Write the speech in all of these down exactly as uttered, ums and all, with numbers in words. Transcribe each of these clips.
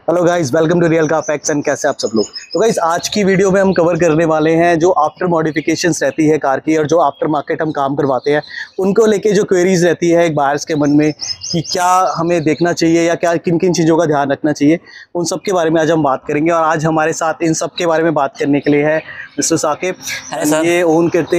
Hello guys, welcome to real car facts. And कैसे आप सब लोग। तो गाइस, आज की वीडियो में हम कवर करने वाले हैं जो आफ्टर मॉडिफिकेशंस रहती है कार की, और जो आफ्टर मार्केट हम काम करवाते हैं उनको लेके जो क्वेरीज रहती है एक बायर्स के मन में कि क्या हमें देखना चाहिए या क्या किन किन चीज़ों का ध्यान रखना चाहिए, उन सब के बारे में आज हम बात करेंगे। और आज हमारे साथ इन सब के बारे में बात करने के लिए है मिस्टर साकिब। ये ओन करते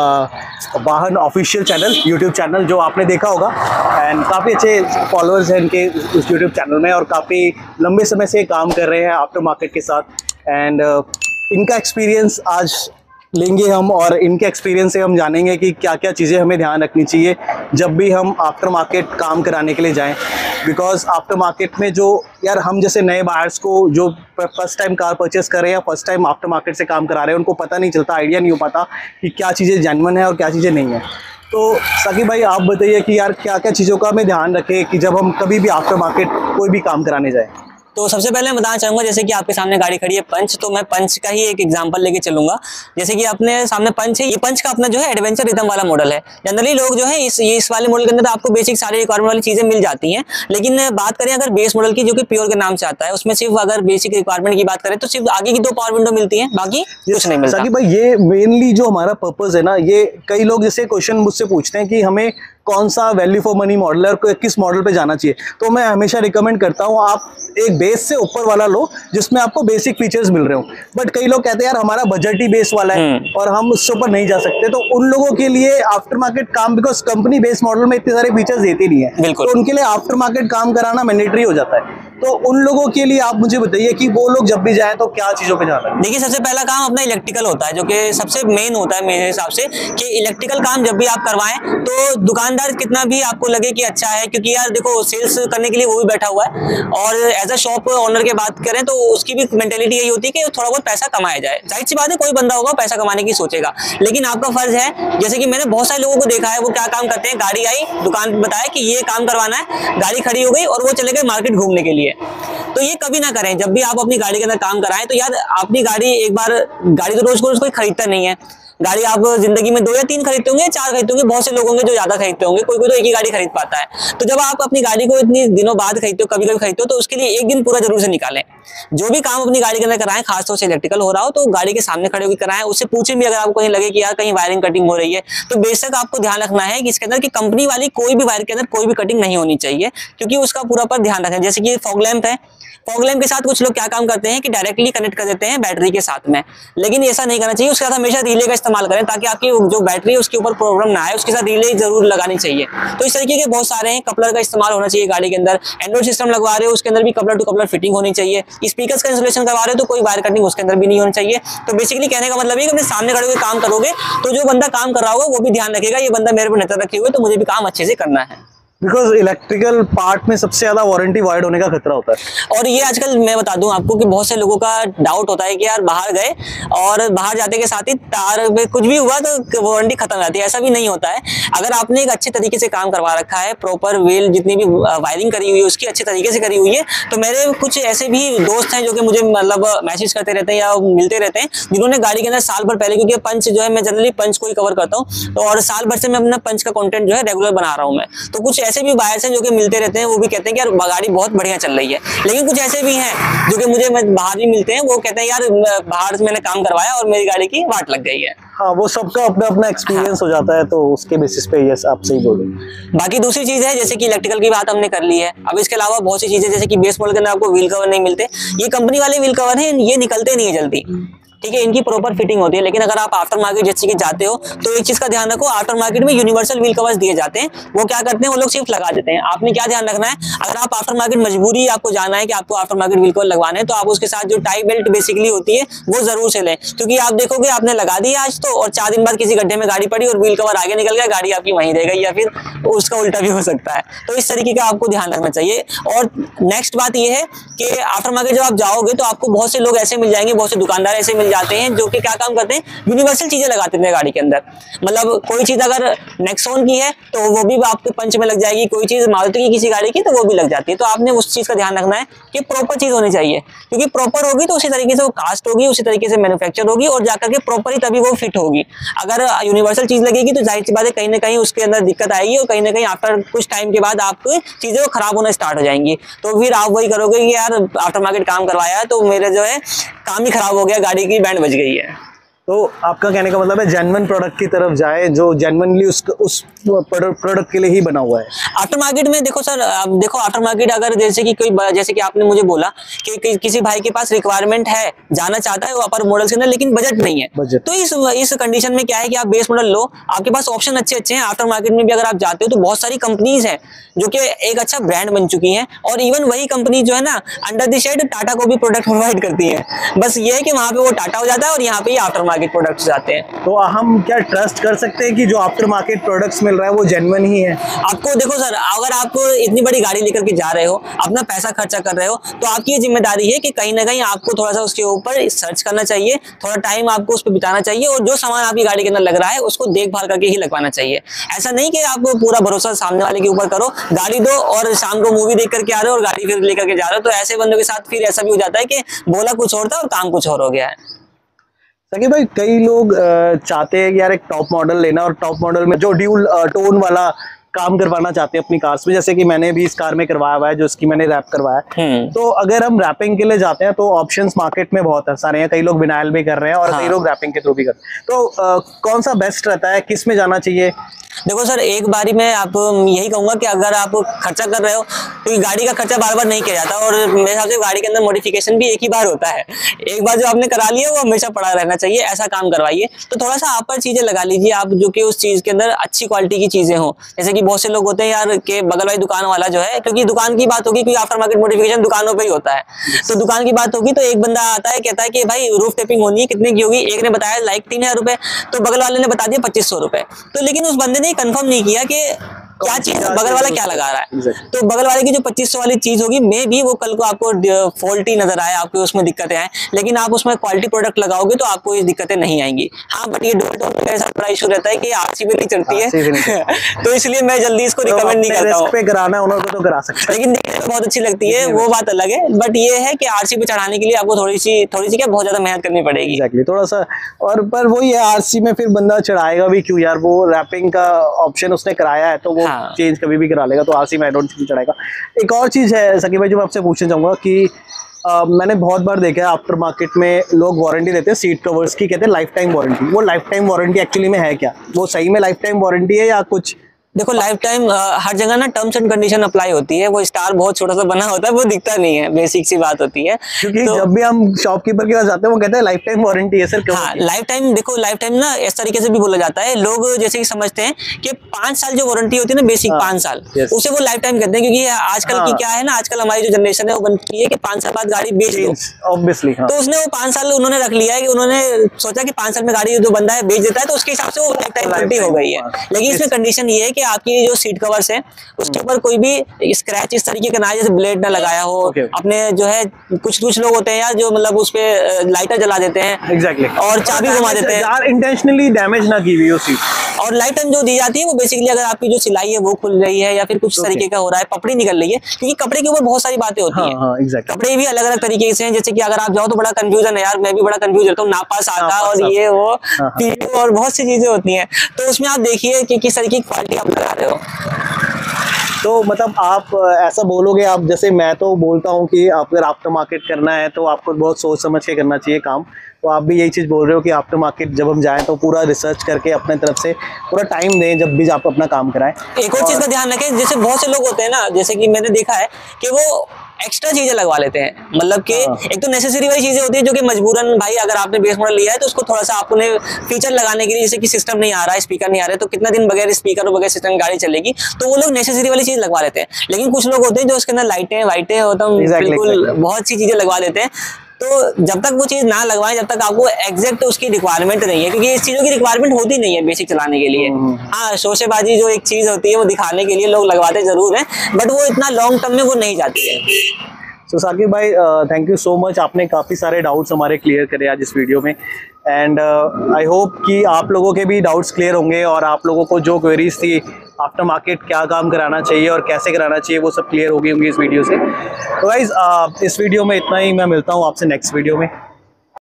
हैं वाहन ऑफिशियल चैनल, यूट्यूब चैनल जो आपने देखा होगा, एंड काफ़ी अच्छे फॉलोअर्स हैं इनके उस यूट्यूब चैनल में, और काफ़ी लंबे समय से काम कर रहे हैं आफ्टर मार्केट के साथ। एंड uh, इनका एक्सपीरियंस आज लेंगे हम, और इनके एक्सपीरियंस से हम जानेंगे कि क्या क्या चीज़ें हमें ध्यान रखनी चाहिए जब भी हम आफ्टर मार्केट काम कराने के लिए जाएं। बिकॉज आफ्टर मार्केट में जो यार हम जैसे नए बायर्स को जो फर्स्ट टाइम कार परचेस कर रहे हैं या फर्स्ट टाइम आफ्टर मार्केट से काम करा रहे हैं, उनको पता नहीं चलता, आइडिया नहीं हो पाता कि क्या चीज़ें जेन्युइन है और क्या चीज़ें नहीं है। तो साकिब भाई, आप बताइए कि यार क्या क्या चीज़ों का हमें ध्यान रखें कि जब हम कभी भी आफ्टर मार्केट कोई भी काम कराने जाएं। तो सबसे पहले मैं बताना चाहूंगा, जैसे कि आपके सामने गाड़ी खड़ी है पंच, तो मैं पंच का ही एक एग्जांपल लेके चलूंगा। जैसे कि अपने सामने पंच है, ये पंच का अपना जो है एडवेंचर रिदम वाला मॉडल है। जनरली लोग जो है इस ये इस वाले मॉडल के अंदर आपको बेसिक सारी रिक्वायरमेंट वाली चीजें मिल जाती हैं, लेकिन बात करें अगर बेस मॉडल की जो कि प्योर के नाम से आता है, उसमें सिर्फ अगर बेसिक रिक्वायरमेंट की बात करें तो सिर्फ आगे की दो पावर विंडो मिलती है, बाकी कुछ नहीं मिलता। साकिब भाई, ये मेनली जो हमारा पर्पस है ना, ये कई लोग जैसे क्वेश्चन मुझसे पूछते हैं कि हमें कौन सा वैल्यू फॉर मनी मॉडल है और किस मॉडल पे जाना चाहिए, तो मैं हमेशा रिकमेंड करता हूँ आप एक बेस से ऊपर वाला लो जिसमें आपको बेसिक फीचर्स मिल रहे हो। बट कई लोग कहते हैं यार हमारा बजट ही बेस वाला है और हम उससे ऊपर नहीं जा सकते, तो उन लोगों के लिए आफ्टर मार्केट काम, बिकॉज कंपनी बेस मॉडल में इतने सारे फीचर्स देती नहीं है, तो उनके लिए आफ्टर मार्केट काम कराना मैंडेटरी हो जाता है। तो उन लोगों के लिए आप मुझे बताइए कि वो लोग जब भी जाए तो क्या चीजों पे जाना है। देखिए, सबसे पहला काम अपना इलेक्ट्रिकल होता है, जो कि सबसे मेन होता है मेरे हिसाब से, कि इलेक्ट्रिकल काम जब भी आप करवाएं तो दुकानदार कितना भी आपको लगे कि अच्छा है, क्योंकि यार देखो सेल्स करने के लिए वो भी बैठा हुआ है, और एज अ शॉप ओनर की बात करें तो उसकी भी मेंटेलिटी यही होती है कि थोड़ा बहुत पैसा कमाया जाए। जाहिर सी बात है, कोई बंदा होगा पैसा कमाने की सोचेगा, लेकिन आपका फर्ज है, जैसे कि मैंने बहुत सारे लोगों को देखा है, वो क्या काम करते हैं, गाड़ी आई, दुकान बताया कि ये काम करवाना है, गाड़ी खड़ी हो गई और वो चले गए मार्केट घूमने के लिए। तो ये कभी ना करें। जब भी आप अपनी गाड़ी के अंदर काम कराएं तो यार अपनी गाड़ी एक बार, गाड़ी तो रोज को रोज कोई खरीदता नहीं है, गाड़ी आप जिंदगी में दो या तीन खरीदते होंगे, चार खरीदते होंगे, बहुत से लोग होंगे जो ज्यादा खरीदते होंगे, कोई कोई तो एक ही गाड़ी खरीद पाता है। तो जब आप अपनी गाड़ी को इतनी दिनों बाद खरीदते हो, कभी कभी खरीदते हो, तो उसके लिए एक दिन पूरा जरूर से निकालें। जो भी काम अपनी गाड़ी के अंदर कराएं, खासतौर से इलेक्ट्रिकल हो रहा हो तो गाड़ी के सामने खड़े होकर कराएं। उससे पूछें भी, अगर आपको कहीं लगे कि यार कहीं वायरिंग कटिंग हो रही है, तो बेशक आपको ध्यान रखना है कि इसके अंदर की कंपनी वाली कोई भी वायर के अंदर कोई भी कटिंग नहीं होनी चाहिए, क्योंकि उसका पूरा पर ध्यान रखें। जैसे कि फॉग लैंप है, फॉग लैंप के साथ कुछ लोग क्या काम करते हैं कि डायरेक्टली कनेक्ट कर देते हैं बैटरी के साथ में, लेकिन ऐसा नहीं करना चाहिए। उसके साथ हमेशा रिले का इस्तेमाल करें ताकि आपकी जो बैटरी है उसके ऊपर प्रॉब्लम ना आए, उसके साथ रिले जरूर लगानी चाहिए। तो इस तरीके के बहुत सारे हैं। कपलर का इस्तेमाल होना चाहिए गाड़ी के अंदर। एंड्रॉइड सिस्टम लगवा रहे हो उसके अंदर भी कपलर टू कपलर फिटिंग होनी चाहिए। स्पीकर्स का इंस्टॉलेशन करवा रहे हो तो कोई वायर कटिंग उसके अंदर भी नहीं होनी चाहिए। तो बेसिकली कहने का मतलब है कि अपने सामने खड़े होकर काम करोगे तो जो बंदा काम कर रहा होगा वो भी ध्यान रखेगा, ये बंदा मेरे पर नजर रखे हुए, तो मुझे भी काम अच्छे से करना है। बिकॉज इलेक्ट्रिकल पार्ट में सबसे ज्यादा वारंटी वाइड होने का खतरा होता है। और ये आजकल मैं बता दूं आपको कि बहुत से लोगों का डाउट होता है कि यार बाहर गए और बाहर जाते के साथ ही तार में कुछ भी हुआ तो वारंटी खत्म हो जाती है। ऐसा भी नहीं होता है। अगर आपने एक अच्छे तरीके से काम करवा रखा है, प्रॉपर वेल जितनी भी वायरिंग करी हुई है उसकी अच्छे तरीके से करी हुई है, तो मेरे कुछ ऐसे भी दोस्त हैं जो कि मुझे मतलब मैसेज करते रहते हैं या मिलते रहते हैं, जिन्होंने गाड़ी के अंदर साल भर पहले, क्योंकि पंच जो है मैं जनरली पंच को ही कवर करता हूँ, तो और साल भर से मैं अपना पंच का कॉन्टेंट जो है रेगुलर बना रहा हूँ मैं। तो कुछ ऐसे भी बायर्स हैं जो कि मिलते रहते हैं, वो भी कहते हैं कि यार गाड़ी बहुत बढ़िया चल रही है। लेकिन कुछ ऐसे भी हैं जो कि मुझे बाहर भी मिलते हैं, वो कहते हैं यार बाहर मैंने काम करवाया और मेरी गाड़ी की वाट लग गई है। हाँ, वो सबका अपना अपना एक्सपीरियंस हाँ। हो जाता है, तो उसके बेसिस पे यस आप सही बोले। बाकी दूसरी चीज है, जैसे कि इलेक्ट्रिकल की बात हमने कर ली है, अब इसके अलावा बहुत सी चीजें, जैसे कि बेस मॉडल के अंदर आपको व्हील कवर नहीं मिलते। ये कंपनी वाले व्हील कवर हैं, ये निकलते नहीं है जल्दी, ठीक है, इनकी प्रॉपर फिटिंग होती है। लेकिन अगर आप आफ्टर मार्केट जैसे कि जाते हो तो एक चीज का ध्यान रखो, आफ्टर मार्केट में यूनिवर्सल व्हील कवर्स दिए जाते हैं। वो क्या करते हैं, वो लोग सिर्फ लगा देते हैं। आपने क्या ध्यान रखना है, अगर आप आफ्टर मार्केट मजबूरी आपको जाना है कि आपको आफ्टर मार्केट व्हील कवर लगवाने हैं, तो आप उसके साथ जो टाई बेल्ट बेसिकली होती है वो जरूर से लें, क्योंकि आप देखोगे आपने लगा दी आज तो, और चार दिन बाद किसी गड्ढे में गाड़ी पड़ी और व्हील कवर आगे निकल गया, गाड़ी आपकी वहीं रह गई, या फिर उसका उल्टा भी हो सकता है। तो इस तरीके का आपको ध्यान रखना चाहिए। और नेक्स्ट बात यह है कि आफ्टर मार्केट जब आप जाओगे तो आपको बहुत से लोग ऐसे मिल जाएंगे, बहुत से दुकानदार ऐसे मिल मिल जाते हैं जो कि क्या काम करते हैं, यूनिवर्सल चीजें लगाते हैं गाड़ी के अंदर। मतलब कोई चीज अगर नेक्सॉन की है तो वो भी आपके पंच में लग जाएगी, कोई चीज मारुति की किसी गाड़ी की तो वो भी लग जाती है। तो आपने उस चीज का ध्यान रखना है कि प्रॉपर चीज होनी चाहिए, क्योंकि प्रॉपर होगी तो उसी तरीके से वो कास्ट होगी, उसी तरीके से मैन्युफैक्चर होगी और जाकर के प्रॉपर ही तभी वो फिट होगी। अगर यूनिवर्सल चीज लगेगी तो जाहिर सी बात है कहीं ना कहीं उसके अंदर दिक्कत आएगी और कहीं ना कहीं आफ्टर कुछ टाइम के बाद आपको चीजें खराब होना स्टार्ट हो जाएंगी। तो फिर आप वही करोगे कि यार आफ्टर मार्केट काम करवाया तो मेरे जो है काम ही खराब हो गया, गाड़ी की बैंड बज गई है। तो आपका कहने का मतलब है जेन्युइन प्रोडक्ट की तरफ जाए जो जेन्युइनली उस उस प्रोडक्ट के लिए ही बना हुआ है। आफ्टर मार्केट में देखो सर, आप देखो आफ्टर मार्केट अगर जैसे कि कोई, जैसे कि आपने मुझे बोला कि, कि किसी भाई के पास रिक्वायरमेंट है, जाना चाहता है वो अपर मॉडल के अंदर लेकिन बजट नहीं है, बजट। तो इस इस कंडीशन में क्या है कि आप बेस मॉडल लो, आपके पास ऑप्शन अच्छे अच्छे हैं। आफ्टर मार्केट में भी अगर आप जाते हो तो बहुत सारी कंपनीज हैं जो कि एक अच्छा ब्रांड बन चुकी हैं और इवन वही कंपनी जो है ना अंडर द शेड टाटा को भी प्रोडक्ट प्रोवाइड करती है। बस ये है कि वहां पे वो टाटा हो जाता है और यहाँ पे आफ्टर मार्केट प्रोडक्ट्स जाते हैं। तो हम क्या ट्रस्ट कर सकते हैं कि जो आफ्टर मार्केट प्रोडक्ट्स मिल रहा है वो जेन्युइन ही है? आपको देखो सर, अगर आप इतनी बड़ी गाड़ी लेकर के जा रहे हो, अपना पैसा खर्चा कर रहे हो, तो आपकी ये जिम्मेदारी है कि कहीं ना कहीं आपको थोड़ा सा उसके ऊपर सर्च करना चाहिए, थोड़ा टाइम आपको उस पर बिताना चाहिए और जो सामान आपकी गाड़ी के अंदर लग रहा है उसको देखभाल करके ही लगवाना चाहिए। ऐसा नहीं कि आप पूरा भरोसा सामने वाले के ऊपर करो, गाड़ी दो और शाम को मूवी देख करके आ रहे हो और गाड़ी फिर लेकर के जा रहे हो। तो ऐसे बंदों के साथ फिर ऐसा भी हो जाता है कि बोला कुछ और था और काम कुछ और हो गया है। सकी भाई, कई लोग चाहते हैं कि यार एक टॉप मॉडल लेना और टॉप मॉडल में जो ड्यूल टोन वाला काम करवाना चाहते हैं अपनी कार्स में, जैसे कि मैंने भी इस कार में करवाया हुआ है जो इसकी मैंने रैप करवाया है। तो अगर हम रैपिंग के लिए जाते हैं तो ऑप्शंस मार्केट में बहुत सारे हैं, कई लोग विनाइल भी कर रहे हैं और हाँ। कई लोग रैपिंग के थ्रू भी कर रहे हैं। तो आ, कौन सा बेस्ट रहता है, किस में जाना चाहिए? देखो सर, एक बारी में आप यही कहूंगा कि अगर आप खर्चा कर रहे हो तो गाड़ी का खर्चा बार बार नहीं किया जाता और मेरे हिसाब से गाड़ी के अंदर मॉडिफिकेशन भी एक ही बार होता है। एक बार जो आपने करा लिया वो हमेशा पड़ा रहना चाहिए, ऐसा काम करवाइए। तो थोड़ा सा आप पर चीजें लगा लीजिए आप जो कि उस चीज के अंदर अच्छी क्वालिटी की चीजें हो। जैसे कि बहुत से लोग होते हैं यार के बगल वाली दुकान वाला जो है, क्योंकि दुकान की बात होगी, क्योंकि आफ्टर मार्केट मॉडिफिकेशन दुकानों पर ही होता है, तो दुकान की बात होगी तो एक बंदा आता है कहता है कि भाई रूफ टेपिंग होनी है, कितने की होगी? एक ने बताया लाइक तीन हजार रुपए, तो बगल वाले ने बता दिया पच्चीस सौ रुपए। तो लेकिन उस बंदे ने कंफर्म नहीं किया कि क्या चीज बगल वाला क्या लगा रहा है। तो बगल वाले की जो पच्चीस सौ वाली चीज होगी मे भी वो कल को आपको फॉल्टी नजर आए, आपको उसमें दिक्कतें आए, लेकिन आप उसमें क्वालिटी प्रोडक्ट लगाओगे तो आपको ये दिक्कतें नहीं आएंगी। हाँ, बट ये डुअल टोन का साथ बड़ा इशू रहता है कि आरसी पे नहीं चढ़ती है तो इसलिए मैं जल्दी इसको रिकमेंड नहीं करता हूँ। कराना उनको तो करा सकते हैं, लेकिन देखने में बहुत अच्छी लगती है, वो बात अलग है। बट ये है कि आरसी पे चढ़ाने के लिए आपको थोड़ी सी थोड़ी सी क्या बहुत ज्यादा मेहनत करनी पड़ेगी। एग्जैक्टली, थोड़ा सा। और पर वही है, आरसी में फिर बंदा चढ़ाएगा भी क्यों यार? वो रैपिंग का ऑप्शन उसने कराया है तो वो चेंज कभी भी करा लेगा, तो आरसी में आई डोंट थिंक चढ़ाएगा। एक और चीज है सकी भाई जो मैं आपसे पूछना चाहूंगा कि आ, मैंने बहुत बार देखा है आफ्टर मार्केट में लोग वारंटी देते हैं सीट कवर्स की, कहते हैं लाइफ टाइम वारंटी। वो लाइफ टाइम वारंटी एक्चुअली में है क्या? वो सही में लाइफ टाइम वारंटी है या कुछ? देखो, लाइफ टाइम हर जगह ना टर्म्स एंड कंडीशन अप्लाई होती है। वो स्टार बहुत छोटा सा बना होता है, वो दिखता नहीं है, बेसिक सी बात होती है। क्योंकि तो, जब भी हम शॉपकीपर के पास जाते हैं वो कहते हैं लाइफ टाइम वारंटी है सर। हाँ, लाइफ टाइम देखो, लाइफ टाइम ना इस तरीके से भी बोला जाता है। लोग जैसे कि समझते हैं कि पांच साल जो वारंटी होती है ना, बेसिक पांच साल, उसे वो लाइफ टाइम कहते हैं। क्योंकि आजकल की क्या है ना, आजकल हमारी जो जनरेशन है वो बनती है कि पांच साल बाद गाड़ी बेच दो, ऑब्वियसली। तो उसने वो पांच साल उन्होंने रख लिया है कि उन्होंने सोचा कि पांच साल में गाड़ी जो बंदा है बेच देता है, तो उसके हिसाब से वो लाइफ टाइम वारंटी हो गई है। लेकिन इसमें कंडीशन ये है कि आपकी जो सीट कवर्स है उसके ऊपर कोई भी स्क्रैच इस तरीके का ना, जैसे ब्लेड ना लगाया हो। okay. अपने जो है कुछ कुछ लोग होते हैं यार जो मतलब उस पे लाइटर जला देते हैं exactly. और चाबी घुमा देते हैं यार, इंटेंशनली डैमेज ना की हुई हो सीट। और लाइट टाइम जो दी जाती है वो बेसिकली अगर आपकी जो सिलाई है वो खुल रही है या फिर कुछ okay. तरीके का हो रहा है, पपड़ी निकल रही है, क्योंकि कपड़े के ऊपर बहुत सारी बातें होती हैं। हाँ, exactly. कपड़े भी अलग अलग तरीके से हैं, जैसे कि अगर आप जाओ तो बड़ा कंफ्यूजन है यार, मैं भी बड़ा कंफ्यूज रहता हूँ, नापा साका और ये वो और बहुत सी चीजें होती हैं। तो उसमें आप देखिए कि किस तरीके की क्वालिटी आप लगा रहे हो। तो मतलब आप ऐसा बोलोगे, आप जैसे मैं तो बोलता हूँ कि आप अगर आफ्टर मार्केट करना है तो आपको बहुत सोच समझ के करना चाहिए काम, तो आप भी यही चीज़ बोल रहे हो कि आफ्टर मार्केट जब हम जाएं तो पूरा रिसर्च करके अपने तरफ से पूरा टाइम दें जब भी आप अपना काम कराएं। एक और, और चीज़ का ध्यान रखें, जैसे बहुत से लोग होते हैं ना, जैसे कि मैंने देखा है कि वो एक्स्ट्रा चीजें लगवा लेते हैं। मतलब कि एक तो नेसेसरी वाली चीजें होती है जो कि मजबूरन भाई अगर आपने बेस मॉडल लिया है तो उसको थोड़ा सा आपने फीचर लगाने के लिए, जैसे कि सिस्टम नहीं आ रहा है, स्पीकर नहीं आ रहा है, तो कितना दिन बगैर स्पीकर और बगैर सिस्टम की गाड़ी चलेगी, तो वो लोग नेसेसरी वाली चीज लगवा लेते हैं। लेकिन कुछ लोग होते हैं जो उसके अंदर लाइटें वाइटें एकदम बिल्कुल बहुत सी चीजें लगवा देते हैं। तो जब तक वो चीज ना लगवाएं, जब तक आपको एग्जैक्ट उसकी रिक्वायरमेंट नहीं है, क्योंकि इस चीजों की रिक्वायरमेंट होती नहीं है बेसिक चलाने के लिए। हाँ, शोशेबाजी जो एक चीज होती है वो दिखाने के लिए लोग लगवाते जरूर हैं, बट वो इतना लॉन्ग टर्म में वो नहीं जाती है। सो साकिब भाई थैंक यू सो मच, आपने काफ़ी सारे डाउट्स हमारे क्लियर करे आज इस वीडियो में। एंड आई होप कि आप लोगों के भी डाउट्स क्लियर होंगे और आप लोगों को जो क्वेरीज थी आफ्टर मार्केट क्या काम कराना चाहिए और कैसे कराना चाहिए वो सब क्लियर हो गई होंगी इस वीडियो से। तो गाइज uh, इस वीडियो में इतना ही, मैं मिलता हूँ आपसे नेक्स्ट वीडियो में।